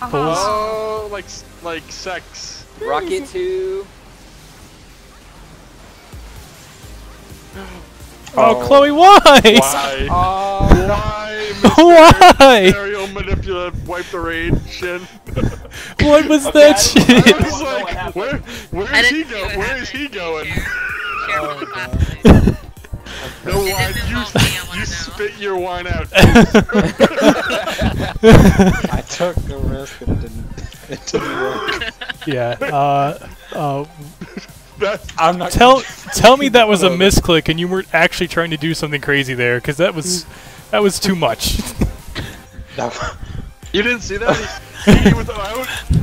pulls. Oh, like sex. Rocket 2. Oh, Chloe, why? Why? Why? Why? Aerial manipulative, wipe the rain. What was Okay, that shit? I was like, where is he going? Where is he going? No wine. You spit your wine out. I took the risk and it didn't work. Yeah. I'm not. Tell me that was a misclick and you weren't actually trying to do something crazy there, because that was too much. You didn't see that? He was out.